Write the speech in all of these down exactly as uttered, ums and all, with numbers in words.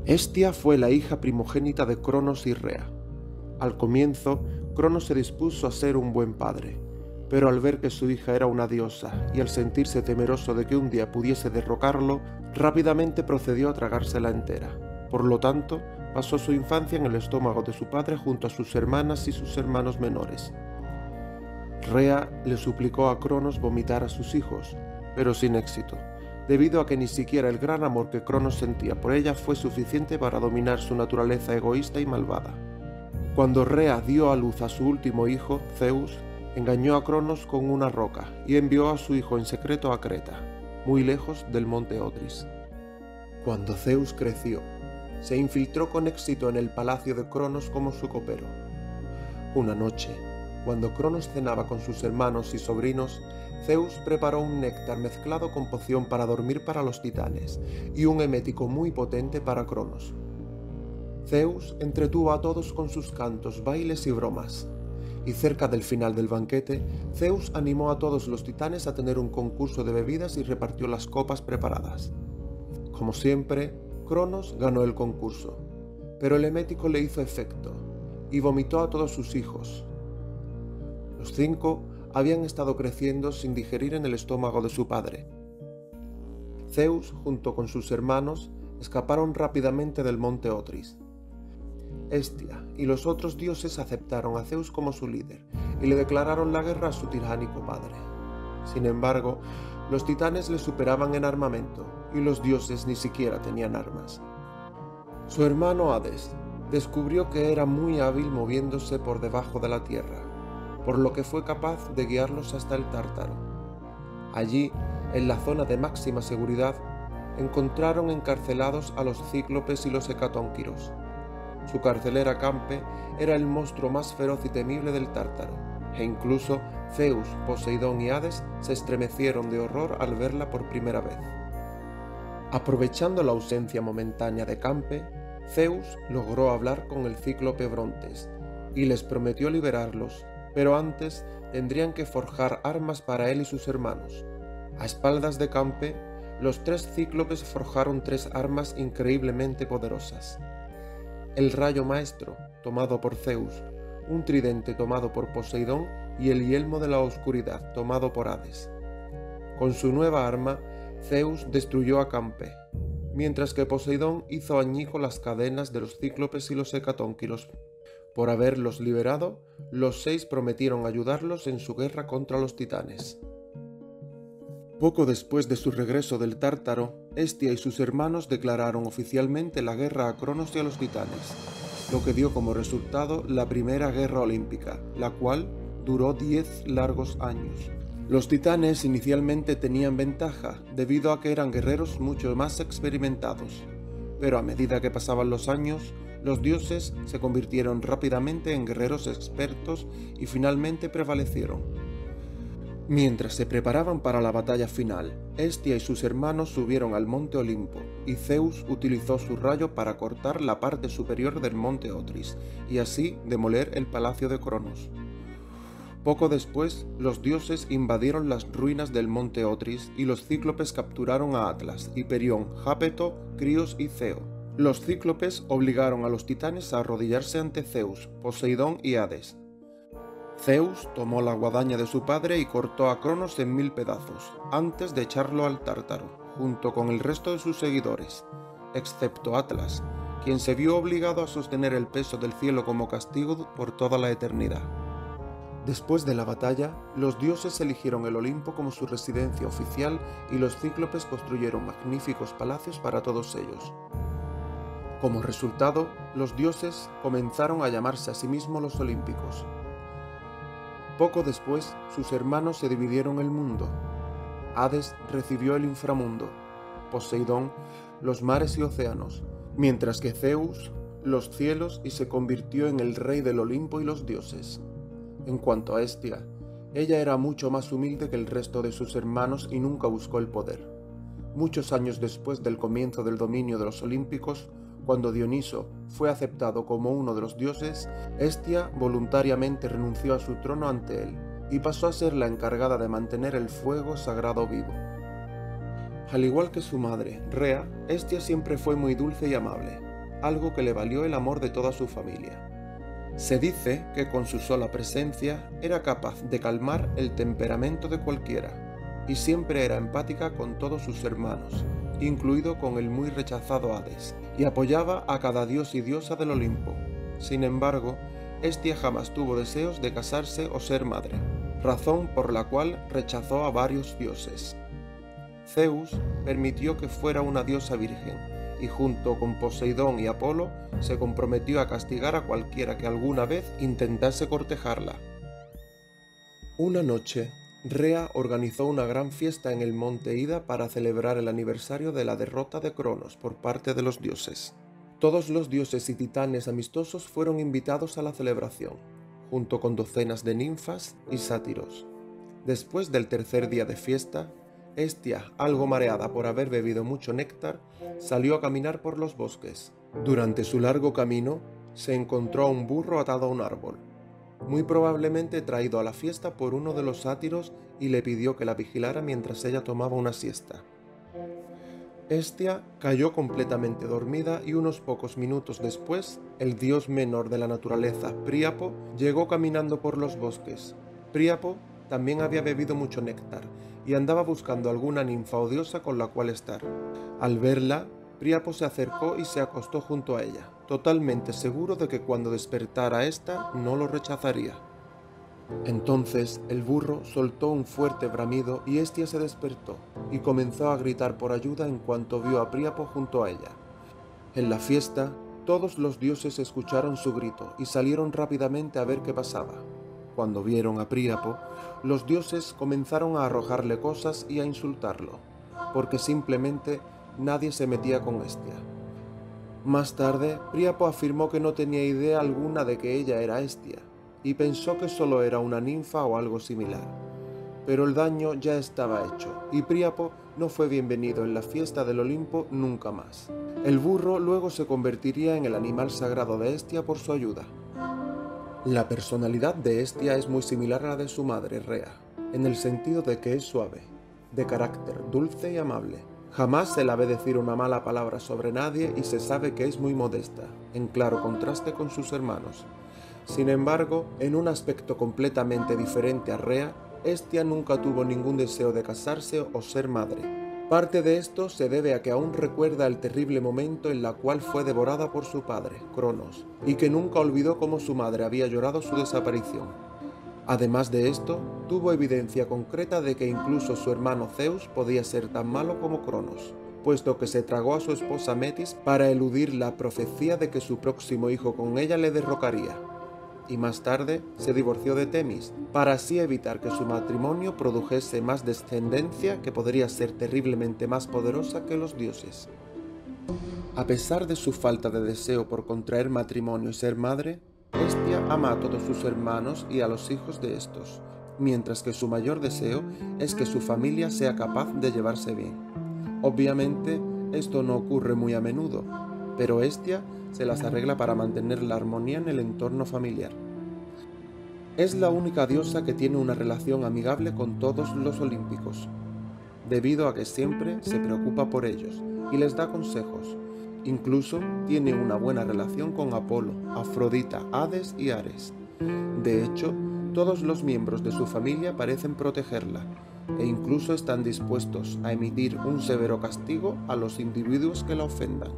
Hestia fue la hija primogénita de Cronos y Rea. Al comienzo, Cronos se dispuso a ser un buen padre, pero al ver que su hija era una diosa y al sentirse temeroso de que un día pudiese derrocarlo, rápidamente procedió a tragársela entera. Por lo tanto, pasó su infancia en el estómago de su padre junto a sus hermanas y sus hermanos menores. Rea le suplicó a Cronos vomitar a sus hijos, pero sin éxito, debido a que ni siquiera el gran amor que Cronos sentía por ella fue suficiente para dominar su naturaleza egoísta y malvada. Cuando Rea dio a luz a su último hijo, Zeus, engañó a Cronos con una roca y envió a su hijo en secreto a Creta, muy lejos del monte Otris. Cuando Zeus creció, se infiltró con éxito en el palacio de Cronos como su copero. Una noche, cuando Cronos cenaba con sus hermanos y sobrinos, Zeus preparó un néctar mezclado con poción para dormir para los titanes y un emético muy potente para Cronos. Zeus entretuvo a todos con sus cantos, bailes y bromas, y cerca del final del banquete, Zeus animó a todos los titanes a tener un concurso de bebidas y repartió las copas preparadas. Como siempre, Cronos ganó el concurso, pero el emético le hizo efecto y vomitó a todos sus hijos. Los cinco habían estado creciendo sin digerir en el estómago de su padre. Zeus, junto con sus hermanos, escaparon rápidamente del monte Otris. Hestia y los otros dioses aceptaron a Zeus como su líder y le declararon la guerra a su tiránico padre. Sin embargo, los titanes le superaban en armamento y los dioses ni siquiera tenían armas. Su hermano Hades descubrió que era muy hábil moviéndose por debajo de la tierra, por lo que fue capaz de guiarlos hasta el Tártaro. Allí, en la zona de máxima seguridad, encontraron encarcelados a los cíclopes y los hecatónquiros. Su carcelera Campe era el monstruo más feroz y temible del Tártaro, e incluso Zeus, Poseidón y Hades se estremecieron de horror al verla por primera vez. Aprovechando la ausencia momentánea de Campe, Zeus logró hablar con el cíclope Brontes y les prometió liberarlos, pero antes tendrían que forjar armas para él y sus hermanos. A espaldas de Campe, los tres cíclopes forjaron tres armas increíblemente poderosas: el rayo maestro, tomado por Zeus, un tridente tomado por Poseidón y el yelmo de la oscuridad, tomado por Hades. Con su nueva arma, Zeus destruyó a Campe, mientras que Poseidón hizo añicos las cadenas de los cíclopes y los hecatónquiros. Por haberlos liberado, los seis prometieron ayudarlos en su guerra contra los titanes. Poco después de su regreso del Tártaro, Hestia y sus hermanos declararon oficialmente la guerra a Cronos y a los titanes, lo que dio como resultado la primera guerra olímpica, la cual duró diez largos años. Los titanes inicialmente tenían ventaja debido a que eran guerreros mucho más experimentados, pero a medida que pasaban los años, los dioses se convirtieron rápidamente en guerreros expertos y finalmente prevalecieron. Mientras se preparaban para la batalla final, Hestia y sus hermanos subieron al monte Olimpo, y Zeus utilizó su rayo para cortar la parte superior del monte Otris, y así demoler el palacio de Cronos. Poco después, los dioses invadieron las ruinas del monte Otris y los cíclopes capturaron a Atlas, Hiperión, Jápeto, Críos y Ceo. Los cíclopes obligaron a los titanes a arrodillarse ante Zeus, Poseidón y Hades. Zeus tomó la guadaña de su padre y cortó a Cronos en mil pedazos, antes de echarlo al Tártaro, junto con el resto de sus seguidores, excepto Atlas, quien se vio obligado a sostener el peso del cielo como castigo por toda la eternidad. Después de la batalla, los dioses eligieron el Olimpo como su residencia oficial y los cíclopes construyeron magníficos palacios para todos ellos. Como resultado, los dioses comenzaron a llamarse a sí mismos los Olímpicos. Poco después, sus hermanos se dividieron el mundo. Hades recibió el inframundo, Poseidón los mares y océanos, mientras que Zeus los cielos y se convirtió en el rey del Olimpo y los dioses. En cuanto a Hestia, ella era mucho más humilde que el resto de sus hermanos y nunca buscó el poder. Muchos años después del comienzo del dominio de los Olímpicos, cuando Dioniso fue aceptado como uno de los dioses, Hestia voluntariamente renunció a su trono ante él y pasó a ser la encargada de mantener el fuego sagrado vivo. Al igual que su madre, Rea, Hestia siempre fue muy dulce y amable. algo que le valió el amor de toda su familia. Se dice que con su sola presencia era capaz de calmar el temperamento de cualquiera, y siempre era empática con todos sus hermanos, incluido con el muy rechazado Hades, y apoyaba a cada dios y diosa del Olimpo. Sin embargo, Hestia jamás tuvo deseos de casarse o ser madre, razón por la cual rechazó a varios dioses. Zeus permitió que fuera una diosa virgen, y junto con Poseidón y Apolo se comprometió a castigar a cualquiera que alguna vez intentase cortejarla. Una noche, Rea organizó una gran fiesta en el monte Ida para celebrar el aniversario de la derrota de Cronos por parte de los dioses. Todos los dioses y titanes amistosos fueron invitados a la celebración, junto con docenas de ninfas y sátiros. Después del tercer día de fiesta, Hestia, algo mareada por haber bebido mucho néctar, salió a caminar por los bosques. Durante su largo camino, se encontró a un burro atado a un árbol, muy probablemente traído a la fiesta por uno de los sátiros, y le pidió que la vigilara mientras ella tomaba una siesta. Hestia cayó completamente dormida y unos pocos minutos después, el dios menor de la naturaleza, Príapo, llegó caminando por los bosques. Príapo también había bebido mucho néctar y andaba buscando alguna ninfa o diosa con la cual estar. Al verla, Príapo se acercó y se acostó junto a ella, totalmente seguro de que cuando despertara ésta no lo rechazaría. Entonces el burro soltó un fuerte bramido y Hestia se despertó y comenzó a gritar por ayuda en cuanto vio a Príapo junto a ella. En la fiesta, todos los dioses escucharon su grito y salieron rápidamente a ver qué pasaba. Cuando vieron a Príapo, los dioses comenzaron a arrojarle cosas y a insultarlo, porque simplemente nadie se metía con Hestia. Más tarde, Príapo afirmó que no tenía idea alguna de que ella era Hestia, y pensó que solo era una ninfa o algo similar. Pero el daño ya estaba hecho, y Príapo no fue bienvenido en la fiesta del Olimpo nunca más. El burro luego se convertiría en el animal sagrado de Hestia por su ayuda. La personalidad de Hestia es muy similar a la de su madre, Rea, en el sentido de que es suave, de carácter dulce y amable. Jamás se la ve decir una mala palabra sobre nadie y se sabe que es muy modesta, en claro contraste con sus hermanos. Sin embargo, en un aspecto completamente diferente a Rea, Hestia nunca tuvo ningún deseo de casarse o ser madre. Parte de esto se debe a que aún recuerda el terrible momento en el cual fue devorada por su padre, Cronos, y que nunca olvidó cómo su madre había llorado su desaparición. Además de esto, tuvo evidencia concreta de que incluso su hermano Zeus podía ser tan malo como Cronos, puesto que se tragó a su esposa Metis para eludir la profecía de que su próximo hijo con ella le derrocaría. Y más tarde se divorció de Temis, para así evitar que su matrimonio produjese más descendencia que podría ser terriblemente más poderosa que los dioses. A pesar de su falta de deseo por contraer matrimonio y ser madre, Hestia ama a todos sus hermanos y a los hijos de estos, mientras que su mayor deseo es que su familia sea capaz de llevarse bien. Obviamente, esto no ocurre muy a menudo, pero Hestia se las arregla para mantener la armonía en el entorno familiar. Es la única diosa que tiene una relación amigable con todos los olímpicos, debido a que siempre se preocupa por ellos y les da consejos. Incluso tiene una buena relación con Apolo, Afrodita, Hades y Ares. De hecho, todos los miembros de su familia parecen protegerla, e incluso están dispuestos a emitir un severo castigo a los individuos que la ofendan.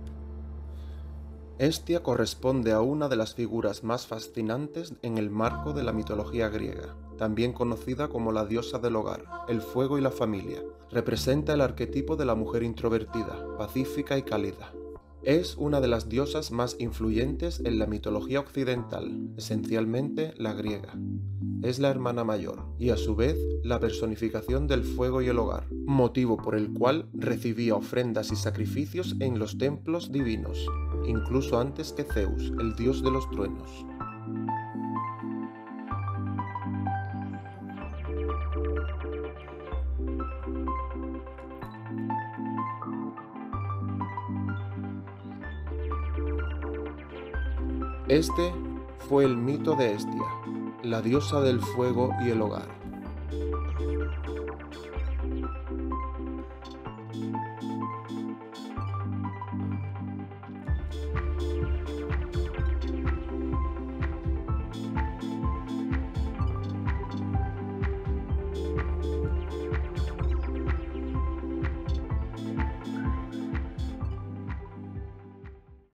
Hestia corresponde a una de las figuras más fascinantes en el marco de la mitología griega, también conocida como la diosa del hogar, el fuego y la familia. Representa el arquetipo de la mujer introvertida, pacífica y cálida. Es una de las diosas más influyentes en la mitología occidental, esencialmente la griega. Es la hermana mayor y a su vez la personificación del fuego y el hogar, motivo por el cual recibía ofrendas y sacrificios en los templos divinos, incluso antes que Zeus, el dios de los truenos. Este fue el mito de Hestia, la diosa del fuego y el hogar.